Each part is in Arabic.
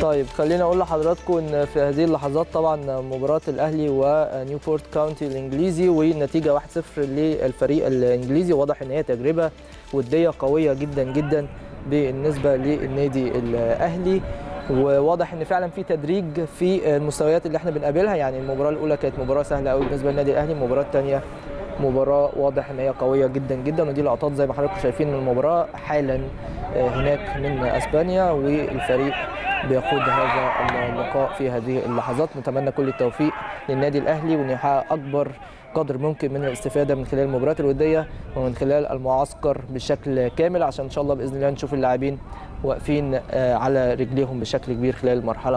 طيب خلينا اقول لحضراتكم ان في هذه اللحظات طبعا مباراه الاهلي ونيوبورت كاونتي الانجليزي والنتيجه 1-0 للفريق الانجليزي. واضح ان هي تجربه وديه قويه جدا جدا بالنسبه للنادي الاهلي، وواضح ان فعلا في تدريج في المستويات اللي احنا بنقابلها. يعني المباراه الاولى كانت مباراه سهله قوي بالنسبه للنادي الاهلي، المباراه الثانيه مباراه واضح ان هي قويه جدا جدا، ودي لقطات زي ما حضراتكم شايفين من المباراه حالا هناك من اسبانيا، والفريق بيخوض هذا اللقاء في هذه اللحظات. نتمنى كل التوفيق للنادي الاهلي وان يحقق اكبر قدر ممكن من الاستفاده من خلال المباريات الوديه ومن خلال المعسكر بشكل كامل، عشان ان شاء الله باذن الله نشوف اللاعبين واقفين على رجليهم بشكل كبير خلال المرحله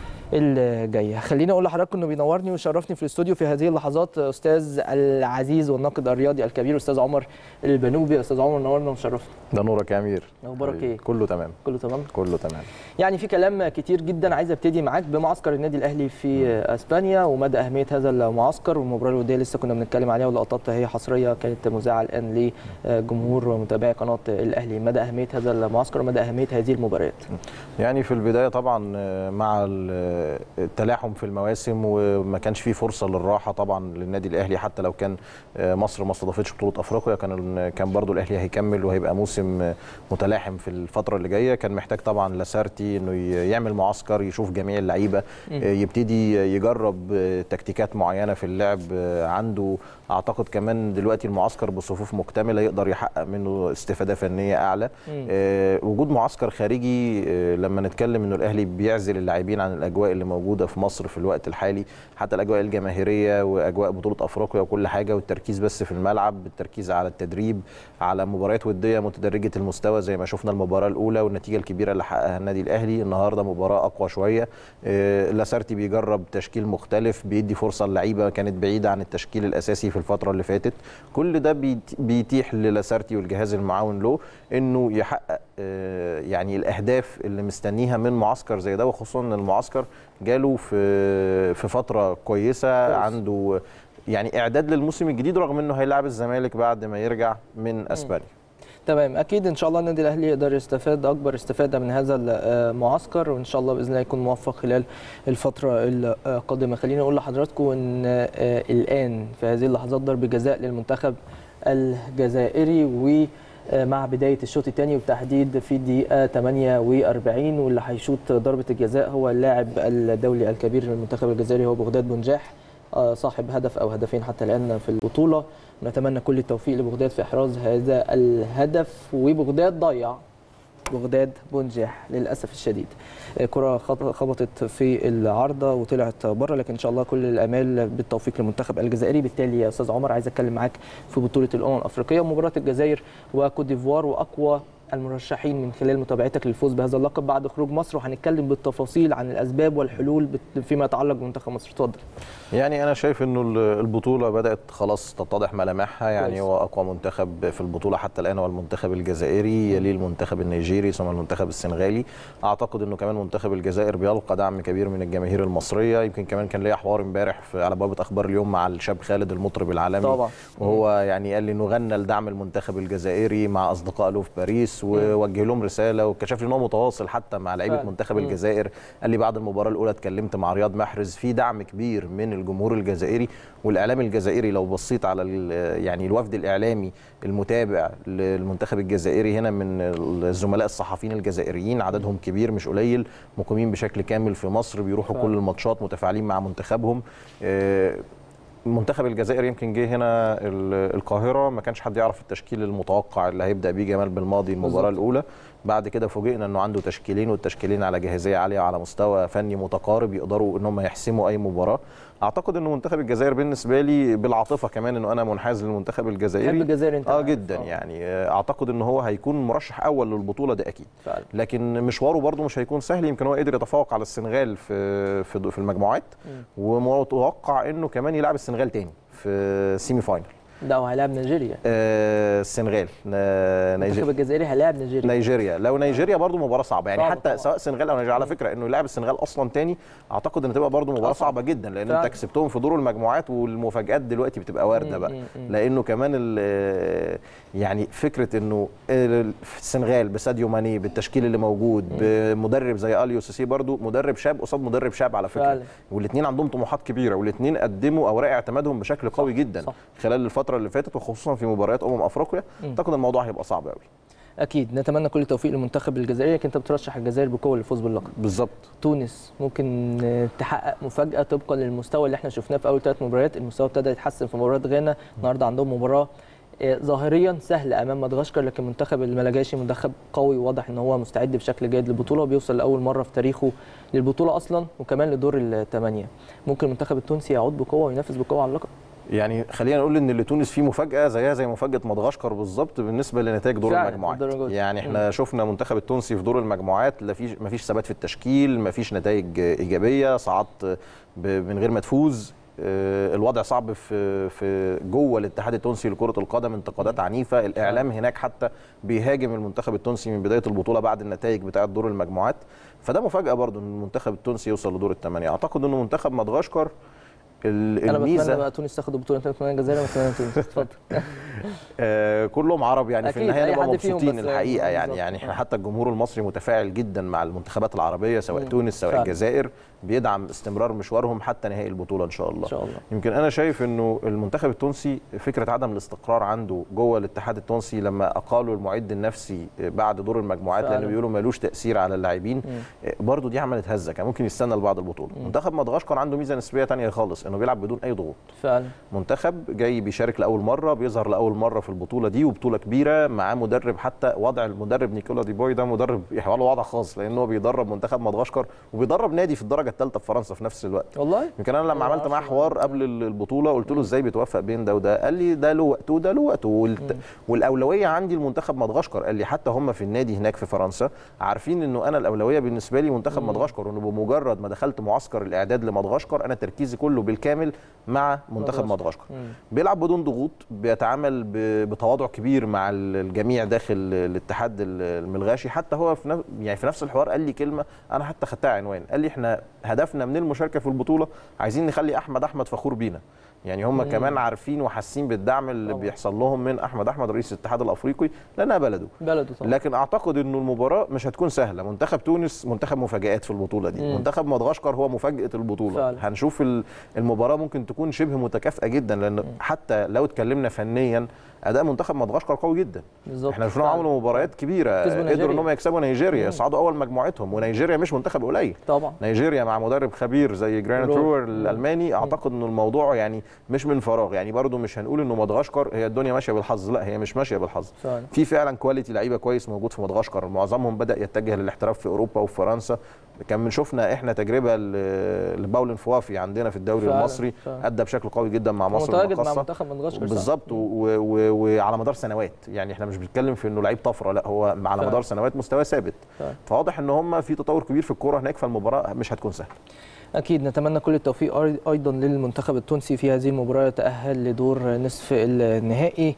الجايه. خليني اقول لحضراتكم انه بينورني ويشرفني في الاستوديو في هذه اللحظات استاذ العزيز والناقد الرياضي الكبير استاذ عمر البنوبي. استاذ عمر نورنا ومشرفنا. ده نورك يا امير. اخبارك ايه؟ كله تمام. كله تمام. كله تمام. يعني في كلام كتير جدا، عايز ابتدي معاك بمعسكر النادي الاهلي في اسبانيا ومدى اهميه هذا المعسكر، والمباراه الوديه لسه كنا بنتكلم عليها ولقطات هي حصريه كانت مذاعه الان لجمهور ومتابعي قناه الاهلي. مدى اهميه هذا المعسكر ومدى اهميه هذه المباريات. يعني في البدايه طبعا مع التلاحم في المواسم وما كانش فيه فرصه للراحه طبعا للنادي الاهلي، حتى لو كان مصر ما استضافتش بطوله افريقيا كان برضو الاهلي هيكمل وهيبقى موسم متلاحم في الفتره اللي جايه. كان محتاج طبعا لاسارتي انه يعمل معسكر يشوف جميع اللعيبه، يبتدي يجرب تكتيكات معينه في اللعب. عنده اعتقد كمان دلوقتي المعسكر بصفوف مكتمله يقدر يحقق منه استفاده فنيه اعلى. وجود معسكر خارجي لما نتكلم انه الاهلي بيعزل اللاعبين عن الاجواء اللي موجوده في مصر في الوقت الحالي، حتى الاجواء الجماهيريه واجواء بطوله افريقيا وكل حاجه، والتركيز بس في الملعب، التركيز على التدريب، على مباريات وديه متدرجه المستوى زي ما شفنا المباراه الاولى والنتيجه الكبيره اللي حققها النادي الاهلي. النهارده مباراه اقوى شويه، لاسارتي بيجرب تشكيل مختلف، بيدي فرصه للعيبه كانت بعيده عن التشكيل الاساسي في الفتره اللي فاتت. كل ده بيتيح للاسارتي والجهاز المعاون له انه يحقق يعني الاهداف اللي مستنيها من معسكر زي ده، وخصوصا ان المعسكر جاله في فتره كويسه، عنده يعني اعداد للموسم الجديد رغم انه هيلاعب الزمالك بعد ما يرجع من اسبانيا. تمام، اكيد ان شاء الله النادي الاهلي يقدر يستفاد اكبر استفاده من هذا المعسكر، وان شاء الله باذن الله يكون موفق خلال الفتره القادمه. خليني اقول لحضراتكم ان الان في هذه اللحظات ضرب جزاء للمنتخب الجزائري، ومع بدايه الشوط الثاني وبالتحديد في الدقيقه 48، واللي هيشوط ضربه الجزاء هو اللاعب الدولي الكبير للمنتخب الجزائري هو بغداد بنجاح، صاحب هدف او هدفين حتى الان في البطوله. نتمنى كل التوفيق لبغداد في احراز هذا الهدف، وبغداد ضيع بغداد بنجاح للاسف الشديد. كره خبطت في العارضه وطلعت بره، لكن ان شاء الله كل الامال بالتوفيق للمنتخب الجزائري. بالتالي يا استاذ عمر عايز اتكلم معاك في بطوله الامم الافريقيه ومباراه الجزائر وكوت ديفوار واقوى المرشحين من خلال متابعتك للفوز بهذا اللقب بعد خروج مصر، وهنتكلم بالتفاصيل عن الاسباب والحلول فيما يتعلق بمنتخب مصر. اتفضل. يعني انا شايف انه البطوله بدات خلاص تتضح ملامحها، يعني هو اقوى منتخب في البطوله حتى الان هو المنتخب الجزائري، يليه المنتخب النيجيري ثم المنتخب السنغالي. اعتقد انه كمان منتخب الجزائر بيلقى دعم كبير من الجماهير المصريه. يمكن كمان كان ليا حوار امبارح على بوابه اخبار اليوم مع الشاب خالد المطرب العالمي طبعا، وهو يعني قال لي انه غنى لدعم المنتخب الجزائري مع اصدقائه له في باريس، ووجه لهم رساله وكشف لي ان هو متواصل حتى مع لعيبه منتخب الجزائر. قال لي بعد المباراه الاولى اتكلمت مع رياض محرز، في دعم كبير من الجمهور الجزائري والاعلام الجزائري. لو بصيت على يعني الوفد الاعلامي المتابع للمنتخب الجزائري هنا من الزملاء الصحفيين الجزائريين، عددهم كبير مش قليل، مقيمين بشكل كامل في مصر، بيروحوا كل الماتشات، متفاعلين مع منتخبهم. منتخب الجزائر يمكن جه هنا القاهره ما كانش حد يعرف التشكيل المتوقع اللي هيبدا بيه جمال بالماضي المباراه الاولى. بعد كده فوجئنا انه عنده تشكيلين، والتشكيلين على جاهزيه عاليه وعلى مستوى فني متقارب، يقدروا ان هم يحسموا اي مباراه. اعتقد انه منتخب الجزائر بالنسبه لي بالعاطفه كمان، انه انا منحاز للمنتخب الجزائري. بحب الجزائر انت؟ جدا يعني اعتقد انه هو هيكون مرشح اول للبطوله ده اكيد فعلا. لكن مشواره برده مش هيكون سهل. يمكن هو قدر يتفوق على السنغال في المجموعات، ومتوقع انه كمان يلعب السنغال تاني في سيمي فاينل. لا وهيلاعب نيجيريا. السنغال. المنتخب الجزائري هيلاعب نيجيريا. لو نيجيريا برضو مباراه صعبه يعني، حتى طبعا. سواء السنغال او نيجيريا، على فكره انه يلاعب السنغال اصلا تاني اعتقد ان تبقى برضو مباراه صعبه جدا، لان انت كسبتهم في دور المجموعات، والمفاجات دلوقتي بتبقى وارده بقى. لانه كمان يعني فكره انه السنغال بساديو ماني بالتشكيل اللي موجود، بمدرب زي اليو سيسي برضو مدرب شاب قصاد مدرب شاب على فكره، والاثنين عندهم طموحات كبيره، والاثنين قدموا اوراق اعتمادهم بشكل قوي جدا خلال الفتره اللي فاتت، وخصوصا في مباريات افريقيا. اعتقد الموضوع هيبقى صعب قوي. اكيد نتمنى كل التوفيق للمنتخب الجزائري، لكن انت بترشح الجزائر بقوه للفوز باللقب. بالظبط. تونس ممكن تحقق مفاجاه طبقا للمستوى اللي احنا شفناه في اول 3 مباريات، المستوى ابتدى يتحسن في مباراه غانا، النهارده عندهم مباراه ظاهريا سهله امام مدغشقر، لكن منتخب الملاجاشي منتخب قوي، واضح ان هو مستعد بشكل جيد للبطوله، وبيوصل لاول مره في تاريخه للبطوله اصلا، وكمان لدور الثمانيه. ممكن المنتخب التونسي يعود بقوه وينافس بقوه على اللقب. يعني خلينا نقول ان اللي تونس فيه مفاجاه زيها زي مفاجاه مدغشقر بالظبط بالنسبه لنتائج دور المجموعات. يعني احنا شفنا المنتخب التونسي في دور المجموعات ما فيش ثبات في التشكيل، ما فيش نتائج ايجابيه، صعدت من غير ما تفوز. الوضع صعب في جوه الاتحاد التونسي لكره القدم، انتقادات عنيفه، الاعلام هناك حتى بيهاجم المنتخب التونسي من بدايه البطوله بعد النتائج بتاعه دور المجموعات. فده مفاجاه برضو ان المنتخب التونسي يوصل لدور الثمانيه. اعتقد انه منتخب مدغشقر انا بتمنى بقى تونس تاخد البطوله، انت بتتمنى الجزائر ولا تونس؟ اتفضل. كلهم عرب يعني، في النهايه نبقى مبسوطين الحقيقه يعني احنا حتى الجمهور المصري متفاعل جدا مع المنتخبات العربيه سواء تونس سواء الجزائر، بيدعم استمرار مشوارهم حتى نهائي البطوله ان شاء الله. يمكن انا شايف انه المنتخب التونسي فكره عدم الاستقرار عنده جوه الاتحاد التونسي لما اقالوا المعد النفسي بعد دور المجموعات لانه بيقولوا مالوش تاثير على اللاعبين، برضو دي عملت هزه، كان ممكن يستنى لبعد البطوله. منتخب مدغشقر عنده ميزه نسبيه ثانيه خالص، انه بيلعب بدون اي ضغوط. فعلا منتخب جاي بيشارك لاول مره، بيظهر لاول مره في البطوله دي، وبطوله كبيره معاه مدرب، حتى وضع المدرب نيكولا دي بوي ده مدرب له وضع خاص، لانه بيدرب منتخب مدغشقر وبيدرب نادي في الدرجه الثالثه في فرنسا في نفس الوقت. والله يمكن انا لما عملت معاه حوار قبل البطوله قلت له ازاي بتوفق بين ده وده، قال لي ده له وقته وده له وقته، والاولويه عندي المنتخب مدغشقر. قال لي حتى هم في النادي هناك في فرنسا عارفين انه انا الاولويه بالنسبه لي منتخب مدغشقر، وانه بمجرد ما دخلت معسكر الاعداد لمدغشقر انا تركيزي كله بالكامل مع منتخب مدغشقر. بيلعب بدون ضغوط، بيتعامل بتواضع كبير مع الجميع داخل الاتحاد الملغاشي. حتى هو في نفس الحوار قال لي كلمه انا حتى خدتها عنوان، قال لي احنا هدفنا من المشاركه في البطوله عايزين نخلي احمد فخور بينا. يعني هم كمان عارفين وحاسين بالدعم اللي بيحصل لهم من احمد رئيس الاتحاد الافريقي، لانها بلده طبعا. لكن اعتقد انه المباراه مش هتكون سهله. منتخب تونس منتخب مفاجآت في البطوله دي، منتخب مدغشقر هو مفاجاه البطوله فعلا. هنشوف المباراه ممكن تكون شبه متكافئه جدا، لان حتى لو اتكلمنا فنيا اداء منتخب مدغشقر قوي جدا. احنا شفنا عملوا مباريات كبيره، قدروا ان هم يكسبوا نيجيريا، يصعدوا اول مجموعتهم، ونيجيريا مش منتخب قليل طبعا. نيجيريا مع مدرب خبير زي جرانيت رور الالماني، اعتقد انه الموضوع يعني مش من فراغ. يعني برضو مش هنقول انه مدغشقر هي الدنيا ماشيه بالحظ، لا هي مش ماشيه بالحظ. في فعلا كواليتي لعيبه كويس موجود في مدغشقر، معظمهم بدا يتجه للاحتراف في اوروبا وفي فرنسا. كان شفنا احنا تجربه لباولن فوافي عندنا في الدوري المصري، ادى بشكل قوي جدا مع مصر المقاصه مع منتخب مدغشقر بالظبط، وعلى مدار سنوات. يعني احنا مش بنتكلم في انه لعيب طفره، لا هو على مدار سنوات مستواه ثابت. فواضح ان هم في تطور كبير في الكوره هناك، فالمباراه مش هتكون سهله. اكيد نتمنى كل التوفيق ايضا للمنتخب التونسي في هذه المباراه، يتاهل لدور نصف النهائي.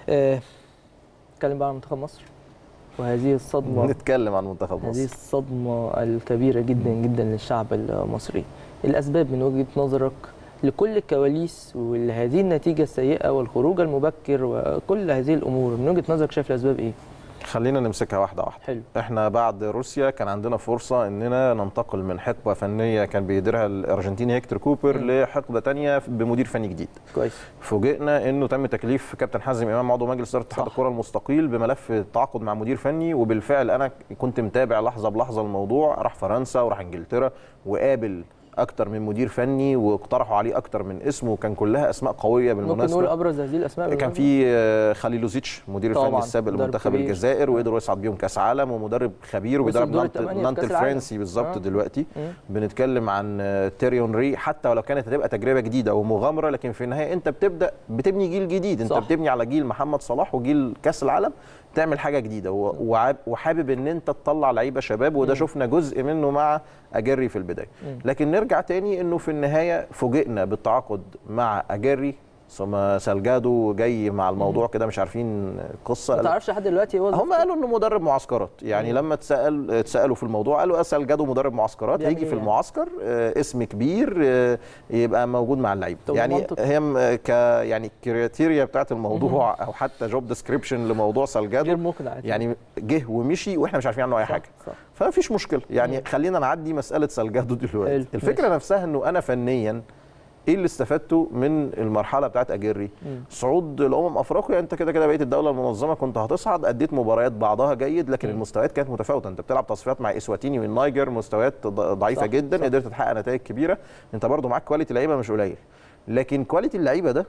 نتكلم بقى عن منتخب مصر وهذه الصدمه. نتكلم عن منتخب مصر، هذه الصدمه الكبيره جدا جدا للشعب المصري. الاسباب من وجهه نظرك لكل الكواليس ولهذه النتيجه السيئه والخروج المبكر وكل هذه الامور، من وجهه نظرك شايف الاسباب ايه؟ خلينا نمسكها واحده واحده. حلو. احنا بعد روسيا كان عندنا فرصه اننا ننتقل من حقبه فنيه كان بيديرها الارجنتيني هيكتور كوبر لحقبه ثانيه بمدير فني جديد. كويس. فوجئنا انه تم تكليف كابتن حازم امام عضو مجلس اداره اتحاد الكره المستقيل بملف التعاقد مع مدير فني، وبالفعل انا كنت متابع لحظه بلحظه الموضوع. راح فرنسا وراح انجلترا وقابل اكتر من مدير فني واقترحوا عليه اكتر من اسم، وكان كلها اسماء قويه بالمناسبه. ممكن نقول ابرز هذه الاسماء كان في خليلوزيتش مدير الفني السابق لمنتخب الجزائر، وقدر يصعد بيهم كاس عالم، ومدرب خبير وبيدرب نانت الفرنسي بالظبط. دلوقتي بنتكلم عن تيري اونري، حتى ولو كانت هتبقى تجربه جديده ومغامره، لكن في النهايه انت بتبني جيل جديد. انت بتبني على جيل محمد صلاح وجيل كاس العالم، تعمل حاجه جديده وحابب ان انت تطلع لعيبه شباب، وده شفنا جزء منه مع اجري في البدايه. لكن نرجع تاني انه في النهايه فوجئنا بالتعاقد مع اجري ثم سالجادو جاي مع الموضوع كده مش عارفين القصه. ما تعرفش لحد دلوقتي هو هم قالوا انه مدرب معسكرات يعني. لما اتسالوا في الموضوع قالوا سالجادو مدرب معسكرات هيجي في المعسكر اسم كبير يبقى موجود مع اللعيبه يعني. هي يعني الكريتيريا بتاعت الموضوع او حتى جوب ديسكريبشن لموضوع سالجادو غير مقنع يعني جه ومشي واحنا مش عارفين عنه اي حاجه. فمفيش مشكله يعني. خلينا نعدي مساله سالجادو دلوقتي. الفكره نفسها انه انا فنيا ايه اللي استفدته من المرحله بتاعت اجيري؟ صعود افريقيا، انت كده كده بقيت الدوله المنظمه، كنت هتصعد، اديت مباريات بعضها جيد لكن المستويات كانت متفاوته. انت بتلعب تصفيات مع اسواتيني والنيجر، مستويات ضعيفه جدا، صح. قدرت تحقق نتائج كبيره. انت برضو معاك كواليتي لعيبه مش قليل، لكن كواليتي اللعيبه ده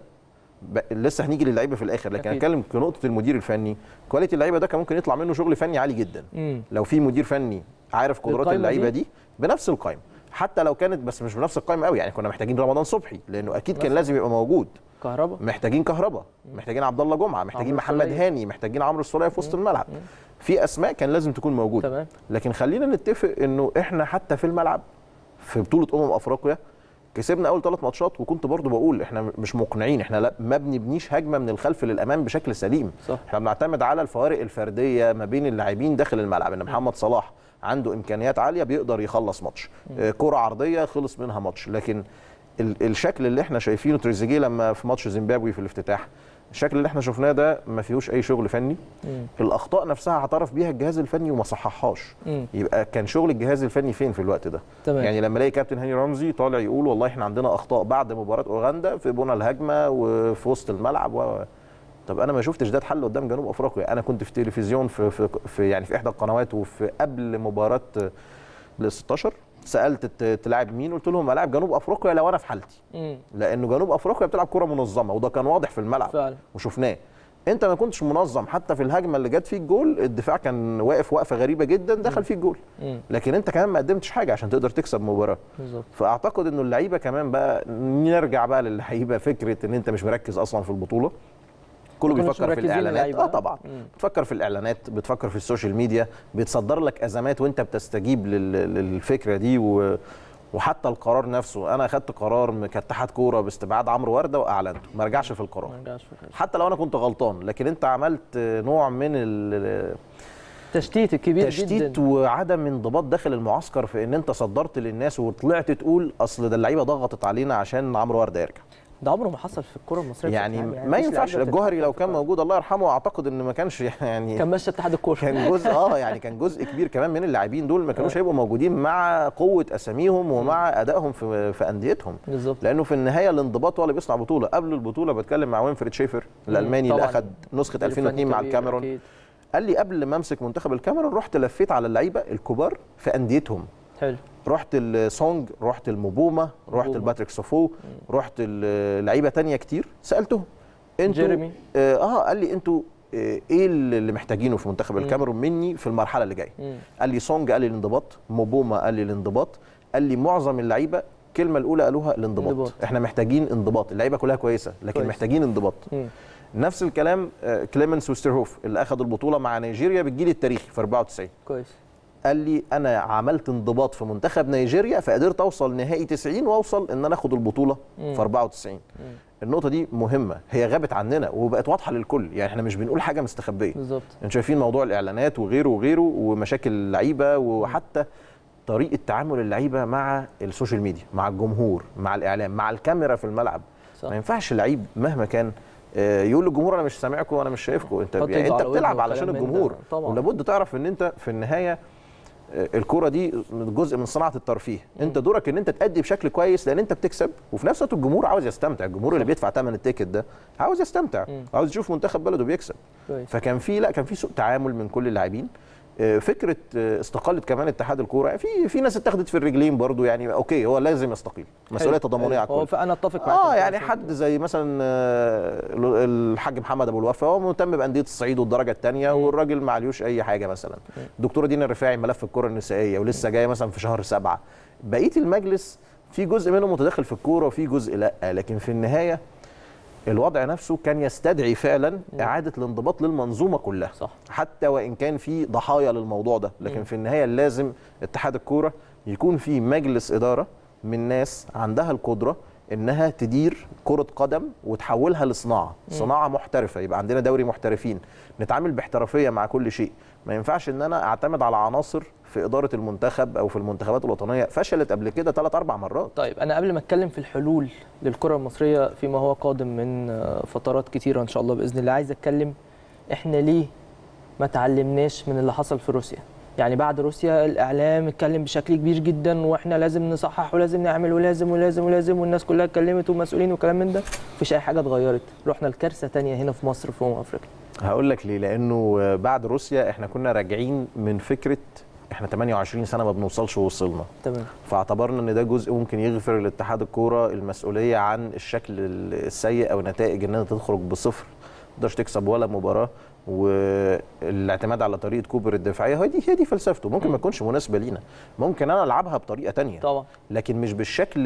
لسه هنيجي للعيبه في الاخر. لكن اتكلم في نقطه المدير الفني، كواليتي اللعيبه ده كان ممكن يطلع منه شغل فني عالي جدا لو في مدير فني عارف قدرات اللعيبه دي بنفس القائمه، حتى لو كانت بس مش بنفس القائمه قوي يعني. كنا محتاجين رمضان صبحي لانه اكيد كان لازم يبقى موجود، محتاجين كهربا، محتاجين عبد الله جمعه، محتاجين محمد هاني، محتاجين عمرو السوليه في وسط الملعب. في اسماء كان لازم تكون موجوده تمام. لكن خلينا نتفق انه احنا حتى في الملعب في بطوله افريقيا كسبنا اول 3 ماتشات، وكنت برضو بقول احنا مش مقنعين، احنا ما بنبنيش هجمه من الخلف للامام بشكل سليم، صح. احنا بنعتمد على الفوارق الفرديه ما بين اللاعبين داخل الملعب. ان محمد صلاح عنده امكانيات عاليه بيقدر يخلص ماتش، كره عرضيه خلص منها ماتش. لكن الشكل اللي احنا شايفينه تريزيجيه لما في ماتش زيمبابوي في الافتتاح، الشكل اللي احنا شفناه ده ما فيهوش اي شغل فني. الاخطاء نفسها اعترف بيها الجهاز الفني وما صححهاش. يبقى كان شغل الجهاز الفني فين في الوقت ده؟ تمام. يعني لما الاقي كابتن هاني رمزي طالع يقول والله احنا عندنا اخطاء بعد مباراه اوغندا في بنى الهجمه وفي وسط الملعب طب انا ما شفتش ده اتحل قدام جنوب افريقيا. انا كنت في التلفزيون في يعني في احدى القنوات وفي قبل مباراه ال 16 سالت تلاعب مين؟ قلت لهم العب جنوب افريقيا لو انا في حالتي، لانه جنوب افريقيا بتلعب كره منظمه وده كان واضح في الملعب فعلا وشفناه. انت ما كنتش منظم حتى في الهجمه اللي جت فيك جول، الدفاع كان واقف وقفه غريبه جدا، دخل فيك جول. لكن انت كمان ما قدمتش حاجه عشان تقدر تكسب مباراه. فاعتقد انه اللعيبه كمان بقى نرجع بقى للعيبه، فكره ان انت مش مركز اصلا في البطوله، كله بيفكر في الاعلانات. طبعا بتفكر في الاعلانات، بتفكر في السوشيال ميديا، بيتصدر لك ازمات وانت بتستجيب للفكره دي. وحتى القرار نفسه، انا اخدت قرار كاتحاد كوره باستبعاد عمرو ورده واعلنته، ما رجعش في القرار حتى لو انا كنت غلطان. لكن انت عملت نوع من التشتيت الكبير تشتيت وعدم انضباط داخل المعسكر في ان انت صدرت للناس وطلعت تقول اصل ده اللعيبه ضغطت علينا عشان عمرو ورده يرجع. ده عمره ما حصل في الكره المصريه يعني ما ينفعش. الجوهري لو كان موجود الله يرحمه اعتقد ان ما كانش يعني كان ماشي اتحاد الكوره، كان جزء يعني كان جزء كبير كمان من اللاعبين دول ما كانوش هيبقوا موجودين مع قوه اساميهم ومع ادائهم في انديتهم بالظبط. لانه في النهايه الانضباط هو اللي بيصنع بطوله. قبل البطوله بتكلم مع وينفريد شيفر الالماني اللي اخذ نسخه 2002 مع الكاميرون، قال لي قبل ما امسك منتخب الكاميرون رحت لفيت على اللعيبه الكبار في انديتهم. حلو. رحت السونج، رحت المبومه، رحت الباتريك سوفو، رحت لعيبه تانية كتير، سالتهم انتوا جيريمي قال لي انتوا ايه اللي محتاجينه في منتخب الكاميرون مني في المرحله اللي جايه. قال لي سونج قال لي الانضباط، مبومه قال لي الانضباط، قال لي معظم اللعيبه الكلمه الاولى قالوها الانضباط. احنا محتاجين انضباط، اللعيبه كلها كويسه لكن كويس. محتاجين انضباط. نفس الكلام كليمنس وستيرهوف اللي اخذ البطوله مع نيجيريا بالجيل التاريخي في 94. كويس. قال لي انا عملت انضباط في منتخب نيجيريا فقدرت اوصل نهائي 90 واوصل ان انا اخد البطوله في 94. النقطه دي مهمه، هي غابت عننا وبقت واضحه للكل. يعني احنا مش بنقول حاجه مستخبيه بالظبط. انتوا شايفين موضوع الاعلانات وغيره وغيره ومشاكل اللعيبه وحتى طريقه تعامل اللعيبه مع السوشيال ميديا، مع الجمهور، مع الاعلام، مع الكاميرا في الملعب. صح. ما ينفعش لعيب مهما كان يقول للجمهور انا مش سامعكم وانا مش شايفكم. انت بتلعب علشان الجمهور، ولابد تعرف ان انت في النهايه الكوره دي جزء من صناعه الترفيه. انت دورك ان انت تأدي بشكل كويس لان انت بتكسب، وفي نفس الوقت الجمهور عاوز يستمتع. الجمهور اللي بيدفع ثمن التيكت ده عاوز يستمتع، عاوز يشوف منتخب بلده بيكسب. فكان في سوء تعامل من كل اللاعبين. فكره استقاله كمان اتحاد الكوره، في ناس اتخذت في الرجلين برضو. يعني اوكي هو لازم يستقيل، مسؤوليه تضامنيه على الكل. فانا اتفق معاك. يعني حد زي مثلا الحاج محمد ابو الوفا هو مهتم بانديه الصعيد والدرجه الثانيه والراجل ما عليهوش اي حاجه. مثلا الدكتوره دينا الرفاعي ملف الكره النسائيه ولسه جايه مثلا في شهر 7. بقيه المجلس في جزء منهم متدخل في الكوره وفي جزء لا، لكن في النهايه الوضع نفسه كان يستدعي فعلا اعاده الانضباط للمنظومه كلها. صح. حتى وان كان في ضحايا للموضوع ده، لكن في النهايه لازم اتحاد الكوره يكون في مجلس اداره من ناس عندها القدره انها تدير كره قدم وتحولها لصناعه، صناعه محترفه، يبقى عندنا دوري محترفين، نتعامل باحترافيه مع كل شيء. ما ينفعش ان انا اعتمد على عناصر في اداره المنتخب او في المنتخبات الوطنيه فشلت قبل كده 3-4 مرات. طيب انا قبل ما اتكلم في الحلول للكره المصريه فيما هو قادم من فترات كتيره ان شاء الله باذن الله، عايز اتكلم احنا ليه ما تعلمناش من اللي حصل في روسيا؟ يعني بعد روسيا الاعلام اتكلم بشكل كبير جدا واحنا لازم نصحح ولازم نعمل ولازم ولازم ولازم، والناس كلها اتكلمت ومسؤولين وكلام من ده، مفيش اي حاجه اتغيرت، رحنا لكارثه ثانيه هنا في مصر في افريقيا. هقول لك ليه، لانه بعد روسيا احنا كنا راجعين من فكره احنا 28 سنه ما بنوصلش ووصلنا، تمام، فاعتبرنا ان ده جزء ممكن يغفر لاتحاد الكوره المسؤوليه عن الشكل السيء او نتائج ان انت تخرج بصفر ما تقدرش تكسب ولا مباراه، والاعتماد على طريقه كوبر الدفاعيه هي دي فلسفته. ممكن ما تكونش مناسبه لينا، ممكن انا العبها بطريقه تانية طبعا، لكن مش بالشكل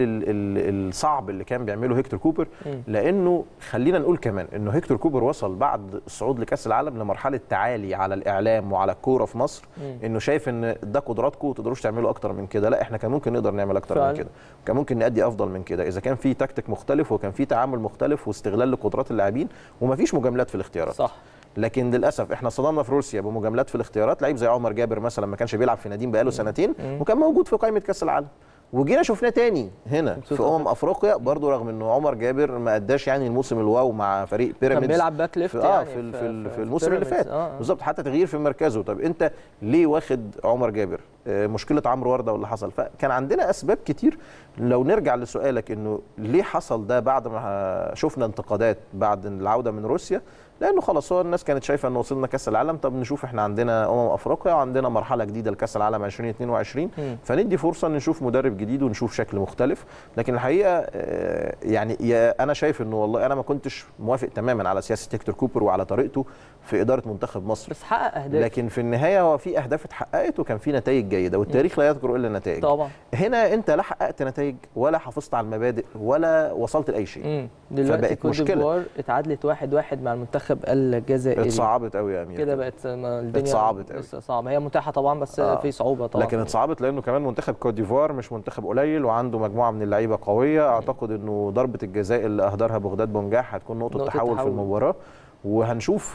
الصعب اللي كان بيعمله هيكتور كوبر. لانه خلينا نقول كمان انه هيكتور كوبر وصل بعد الصعود لكاس العالم لمرحله تعالي على الاعلام وعلى الكوره في مصر، انه شايف ان ده قدراتكم تقدروش تعملوا اكتر من كده، لا احنا كان ممكن نقدر نعمل اكتر فعلا من كده، كان ممكن نأدي افضل من كده اذا كان في تكتيك مختلف وكان في تعامل مختلف واستغلال لقدرات اللاعبين ومفيش مجاملات في الاختيارات. صح. لكن للاسف احنا صدمنا في روسيا بمجاملات في الاختيارات، لعيب زي عمر جابر مثلا ما كانش بيلعب في نادين بقاله سنتين وكان موجود في قائمه كاس العالم، وجينا شفناه تاني هنا في افريقيا برضو رغم انه عمر جابر ما اداش يعني الموسم الواو مع فريق بيراميدز، كان بيلعب باك ليفت يعني في الموسم اللي فات بالظبط، حتى تغيير في مركزه. طب انت ليه واخد عمر جابر؟ مشكله عمرو ورده واللي حصل، فكان عندنا اسباب كتير. لو نرجع لسؤالك انه ليه حصل ده بعد ما شفنا انتقادات بعد العوده من روسيا، لانه خلاص هو الناس كانت شايفه ان وصلنا كاس العالم، طب نشوف احنا عندنا افريقيا وعندنا مرحله جديده لكاس العالم 2022، فندي فرصه نشوف مدرب جديد ونشوف شكل مختلف. لكن الحقيقه يعني انا شايف انه والله انا ما كنتش موافق تماما على سياسه هيكتور كوبر وعلى طريقته في اداره منتخب مصر، بس حقق اهداف، لكن في النهايه هو في اهداف اتحققت وكان في نتائج جيده، والتاريخ لا يذكر الا النتائج. طبعا هنا انت لا حققت نتائج ولا حافظت على المبادئ ولا وصلت لاي شيء. دلوقتي كوت ديفوار اتعادلت 1-1 مع المنتخب الجزائري، اتصعبت قوي يا امير كده بقت الدنيا اتصعبت قوي، لسه صعبه، هي متاحه طبعا بس في صعوبه طبعا، لكن اتصعبت لانه كمان منتخب كوت ديفوار مش منتخب قليل وعنده مجموعه من اللعيبه قويه. اعتقد انه ضربه الجزاء اللي اهدرها بغداد بونجاح هتكون نقطه تحول في المباراه، وهنشوف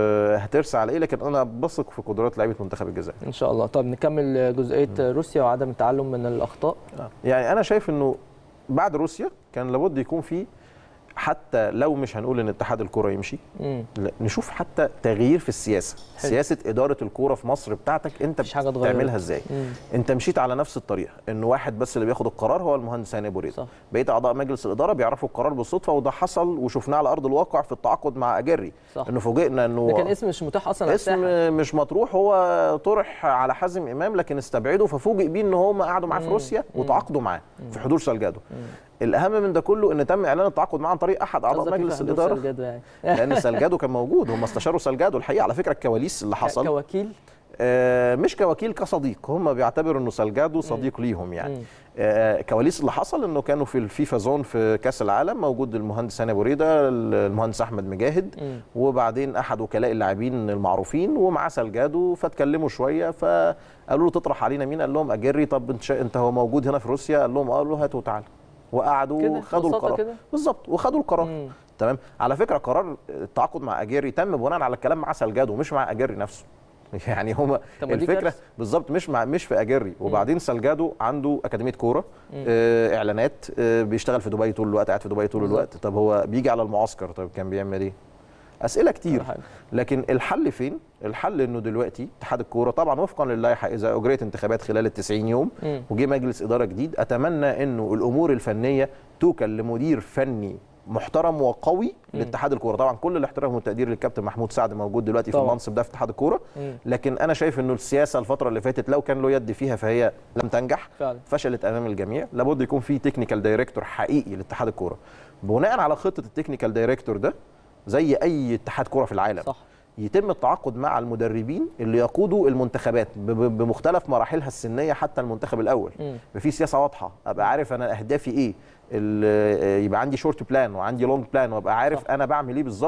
هترسى على ايه، لكن انا بثق في قدرات لعيبه منتخب الجزائر ان شاء الله. طب نكمل جزئيه روسيا وعدم التعلم من الاخطاء. يعني انا شايف انه بعد روسيا كان لابد يكون في، حتى لو مش هنقول ان اتحاد الكوره يمشي، نشوف حتى تغيير في السياسه. حلو. سياسه اداره الكوره في مصر بتاعتك انت بتعملها ازاي؟ انت مشيت على نفس الطريقه، انه واحد بس اللي بياخد القرار هو المهندس هاني ابو ريده، بقيه اعضاء مجلس الاداره بيعرفوا القرار بالصدفه، وده حصل وشفناه على ارض الواقع في التعاقد مع اجري، انه فوجئنا انه ده كان اسم مش متاح اصلا، اسم مش مطروح، هو طرح على حازم امام لكن استبعده، ففوجئ بيه ان هم قعدوا معاه في روسيا وتعاقدوا معاه في حضور سالجادو. الاهم من ده كله ان تم اعلان التعاقد معاه عن طريق احد اعضاء مجلس الاداره، يعني. لان سالجادو كان موجود، هم استشاروا سالجادو. الحقيقه على فكره الكواليس اللي حصل كوكيل، مش كوكيل، كصديق، هم بيعتبروا انه سالجادو صديق ليهم يعني. كواليس اللي حصل انه كانوا في الفيفا زون في كاس العالم موجود المهندس هاني ابو ريده، المهندس احمد مجاهد، وبعدين احد وكلاء اللاعبين المعروفين ومعاه سالجادو، فاتكلموا شويه فقالوا له تطرح علينا مين؟ قال لهم اجري. طب انت هو موجود هنا في روسيا؟ قال لهم قالوا هاتوا تعالى، وقعدوا وخدوا القرار بالظبط، وخدوا القرار. تمام. على فكره قرار التعاقد مع اجيري تم بناء على الكلام مع سالجادو مش مع اجيري نفسه، يعني هما الفكره بالظبط مش في اجيري. وبعدين سالجادو عنده اكاديميه كوره، اعلانات، بيشتغل في دبي طول الوقت، قاعد في دبي طول الوقت. طب هو بيجي على المعسكر، طب كان بيعمل ايه؟ اسئله كتير. لكن الحل فين؟ الحل انه دلوقتي اتحاد الكوره طبعا وفقا للائحه اذا اجريت انتخابات خلال ال 90 يوم وجه مجلس اداره جديد، اتمنى انه الامور الفنيه توكل لمدير فني محترم وقوي لاتحاد الكوره. طبعا كل الاحترام والتقدير للكابتن محمود سعد موجود دلوقتي في المنصب ده في اتحاد الكوره، لكن انا شايف انه السياسه الفتره اللي فاتت لو كان له يد فيها فهي لم تنجح فعلا. فشلت امام الجميع. لابد يكون في تكنيكال دايركتور حقيقي لاتحاد الكوره، بناء على خطه التكنيكال دايركتور ده زي اي اتحاد كوره في العالم صح. يتم التعاقد مع المدربين اللي يقودوا المنتخبات بمختلف مراحلها السنيه حتى المنتخب الاول. في سياسه واضحه، ابقى عارف انا اهدافي ايه، يبقى عندي شورت بلان وعندي لونج بلان، وابقى عارف صح. انا بعمل ايه بالظبط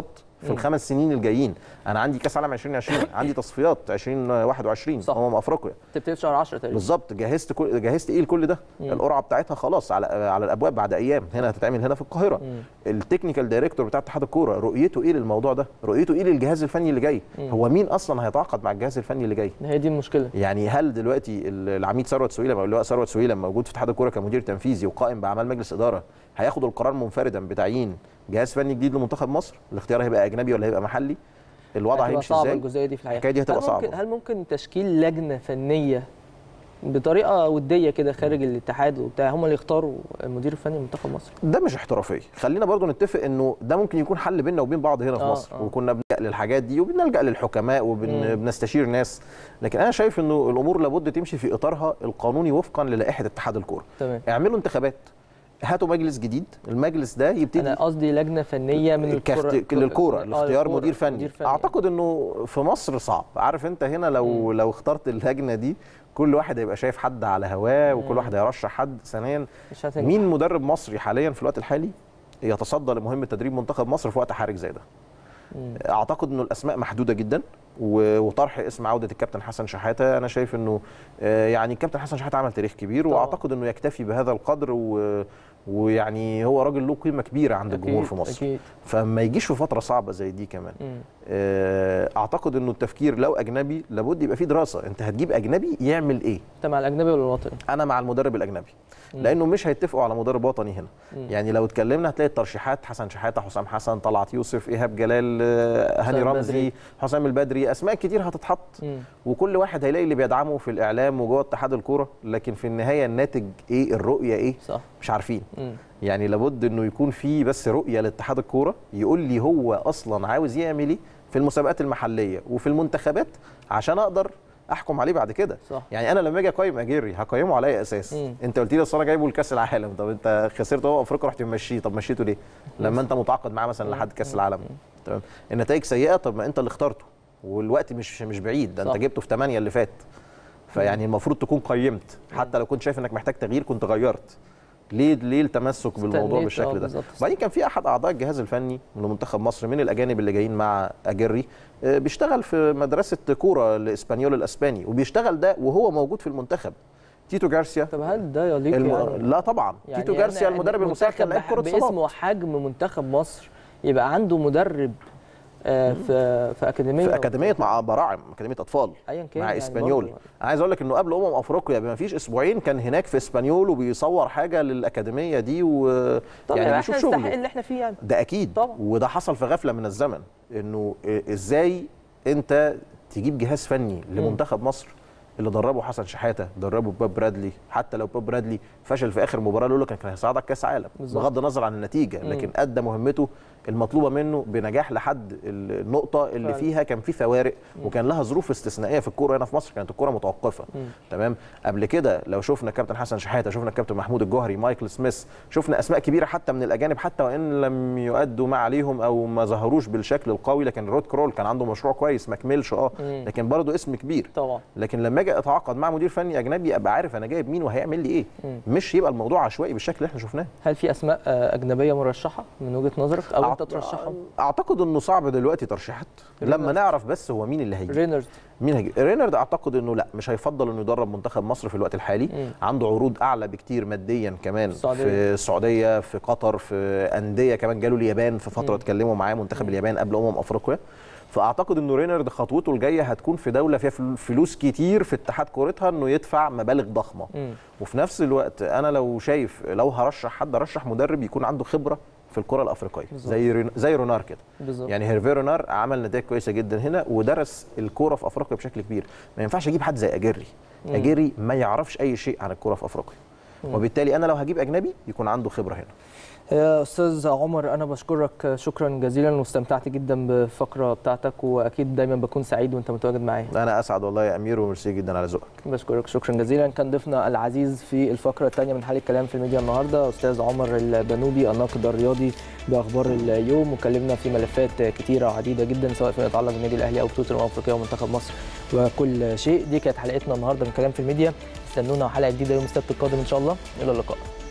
في ال5 سنين الجايين. انا عندي كاس عالم 2020، عندي تصفيات 2021 افريقيا تبتدي في شهر 10 تقريبا بالظبط. جهزت ايه لكل ده؟ القرعه بتاعتها خلاص على الابواب بعد ايام، هنا هتتعمل هنا في القاهره. التكنيكال دايركتور بتاع اتحاد الكوره رؤيته ايه للموضوع ده؟ رؤيته ايه للجهاز الفني اللي جاي؟ هو مين اصلا هيتعاقد مع الجهاز الفني اللي جاي؟ هي دي المشكله. يعني هل دلوقتي العميد ثروت سويلم او اللواء ثروت سويلم موجود في اتحاد الكوره كمدير تنفيذي وقائم باعمال مجلس اداره هياخد القرار منفردا بتعيين جهاز فني جديد لمنتخب مصر؟ الاختيار هيبقى اجنبي ولا هيبقى محلي؟ الوضع هيمشي ازاي؟ الجزئيه دي في الحكايه دي هتبقى صعبه. هل ممكن تشكيل لجنه فنيه بطريقه وديه كده خارج الاتحاد وبتاع هم اللي يختاروا المدير الفني لمنتخب مصر؟ ده مش احترافيه. خلينا برضو نتفق انه ده ممكن يكون حل بيننا وبين بعض هنا في مصر. وكنا بنلجأ للحاجات دي وبنلجأ للحكماء وبنستشير ناس، لكن انا شايف انه الامور لابد تمشي في اطارها القانوني وفقا للائحه اتحاد الكوره. اعملوا انتخابات، هاتوا مجلس جديد، المجلس ده يبتدي. انا قصدي لجنه فنيه من للكوره لاختيار مدير فني. اعتقد انه في مصر صعب. عارف انت هنا لو اخترت اللجنه دي كل واحد هيبقى شايف حد على هواه وكل واحد هيرشح حد. ثانيا مين مدرب مصري حاليا في الوقت الحالي يتصدى لمهمه تدريب منتخب مصر في وقت حرج زي ده؟ اعتقد انه الاسماء محدوده جدا، وطرح اسم عوده الكابتن حسن شحاته انا شايف انه يعني الكابتن حسن شحاته عمل تاريخ كبير واعتقد انه يكتفي بهذا القدر ويعني هو راجل له قيمه كبيره عند الجمهور في مصر. أكيد. فما يجيش في فتره صعبه زي دي كمان. اعتقد انه التفكير لو اجنبي لابد يبقى فيه دراسه. انت هتجيب اجنبي يعمل ايه؟ انت مع الاجنبي ولا الوطني؟ انا مع المدرب الاجنبي لانه مش هيتفقوا على مدرب وطني هنا. يعني لو اتكلمنا هتلاقي الترشيحات حسن شحاته، حسام حسن، طلعت يوسف، ايهاب جلال، هاني رمزي، حسام البدري، اسماء كتير هتتحط وكل واحد هيلاقي اللي بيدعمه في الاعلام وجوه اتحاد الكوره، لكن في النهايه الناتج ايه؟ الرؤيه ايه؟ صح. مش عارفين. يعني لابد انه يكون في بس رؤيه لاتحاد الكوره يقول لي هو اصلا عاوز يعمل ايه في المسابقات المحليه وفي المنتخبات عشان اقدر احكم عليه بعد كده. صح. يعني انا لما اجي اقيم اجيري هقيمه على اي اساس؟ انت قلت لي اصل انا جايبه لكاس العالم، طب انت خسرت هو افريقيا رحت ممشيه، طب مشيته ليه؟ لما انت متعاقد معاه مثلا لحد كاس العالم. تمام. النتائج سيئه، طب ما انت اللي اخترته والوقت مش بعيد، ده انت جبته في 8 اللي فات. فيعني المفروض تكون قيمت، حتى لو كنت شايف انك محتاج تغيير كنت غيرت. ليه التمسك بالموضوع بالشكل ده؟ وبعدين كان في احد اعضاء الجهاز الفني لمنتخب مصر من الاجانب اللي جايين مع اجري بيشتغل في مدرسه كوره الاسبانيول الاسباني وبيشتغل ده وهو موجود في المنتخب. تيتو جارسيا. طب هل ده يليق يعني؟ لا طبعا. يعني تيتو جارسيا المدرب المساعد كان لعيب كره صالات باسم وحجم منتخب مصر يبقى عنده مدرب في اكاديميه مع براعم، اكاديميه اطفال مع اسبانيول. يعني عايز اقول لك انه قبل افريقيا بما فيش اسبوعين كان هناك في اسبانيول وبيصور حاجه للاكاديميه دي يعني بيشوف شغله اللي احنا فيه يعني. ده اكيد طبعا. وده حصل في غفله من الزمن، انه ازاي انت تجيب جهاز فني لمنتخب مصر اللي دربه حسن شحاته، دربه باب برادلي، حتى لو باب برادلي فشل في اخر مباراه له كان هيصعدك كاس عالم بغض النظر عن النتيجه، لكن ادى مهمته المطلوبه منه بنجاح لحد النقطه اللي فيها كان في فوارق وكان لها ظروف استثنائيه في الكوره هنا في مصر، كانت الكوره متوقفه. تمام. قبل كده لو شفنا كابتن حسن شحاته، شفنا الكابتن محمود الجوهري، مايكل سميث، شفنا اسماء كبيره حتى من الاجانب حتى وان لم يؤدوا ما عليهم او ما ظهروش بالشكل القوي، لكن رود كرول كان عنده مشروع كويس ما كملش لكن برضه اسم كبير طبعا. لكن لما اجي اتعاقد مع مدير فني اجنبي ابقى عارف انا جايب مين وهيعمل لي ايه. مش يبقى الموضوع عشوائي بالشكل اللي احنا شفناه. هل في اسماء اجنبيه مرشحه من وجهه نظرك او انت ترشحهم؟ اعتقد انه صعب دلوقتي ترشيحات لما نعرف بس هو مين اللي هيجي. مين هيجي؟ رينارد اعتقد انه لا، مش هيفضل انه يدرب منتخب مصر في الوقت الحالي. عنده عروض اعلى بكتير ماديا كمان في السعوديه، في قطر، في انديه كمان، جاله اليابان في فتره اتكلموا معاه منتخب اليابان قبل افريقيا. فاعتقد انه رينارد خطوته الجايه هتكون في دوله فيها فلوس كتير في اتحاد كورتها انه يدفع مبالغ ضخمه. وفي نفس الوقت انا لو شايف لو هرشح حد ارشح مدرب يكون عنده خبره في الكره الافريقيه زي رونار كده. يعني هيرفي رونار عمل نتائج كويسه جدا هنا ودرس الكوره في افريقيا بشكل كبير. ما ينفعش اجيب حد زي اجيري ما يعرفش اي شيء عن الكوره في افريقيا. وبالتالي انا لو هجيب اجنبي يكون عنده خبره هنا. يا استاذ عمر انا بشكرك شكرا جزيلا واستمتعت جدا بالفقره بتاعتك واكيد دايما بكون سعيد وانت متواجد معايا. انا اسعد والله يا امير وميرسي جدا على ذوقك. بشكرك شكرا جزيلا. كان ضيفنا العزيز في الفقره الثانيه من حلقه كلام في الميديا النهارده استاذ عمر البنوبي الناقد الرياضي باخبار اليوم وكلمنا في ملفات كثيره وعديده جدا سواء فيما يتعلق بالنادي الاهلي او بطوله الافريقيه ومنتخب مصر وكل شيء. دي كانت حلقتنا النهارده من كلام في الميديا. استنونا حلقه جديده يوم السبت القادم ان شاء الله. الى اللقاء.